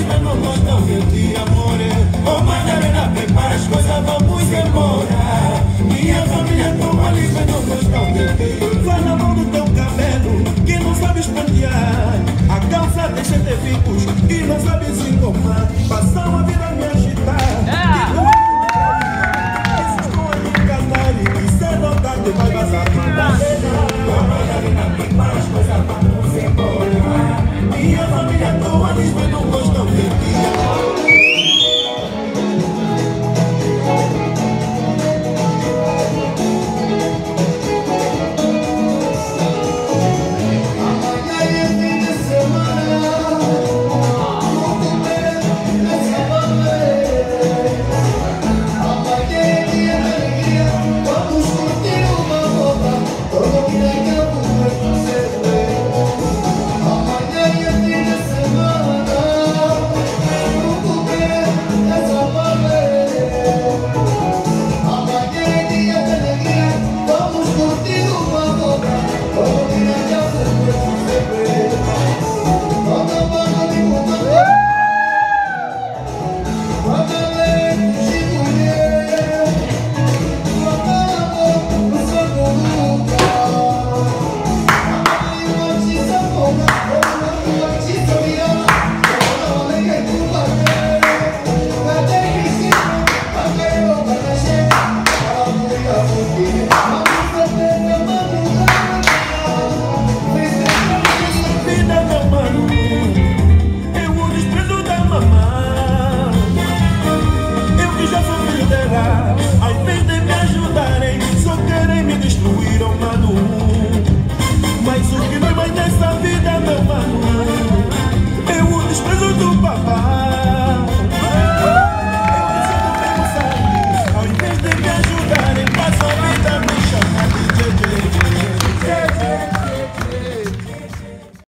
não gostam de amor. Oh, Madalena, prepara as coisas, vamos embora. Minha família tão ali, mas não gostam de ti. Vai na mão do teu cabelo, que não sabe espantear. A calça deixa de ficos e não sabe se engomar. Passar uma vida me agitar. Estou aí casar e cedo ou tarde vai passar. Madalena, prepara as coisas, vamos embora. Minha família tão ali, mas não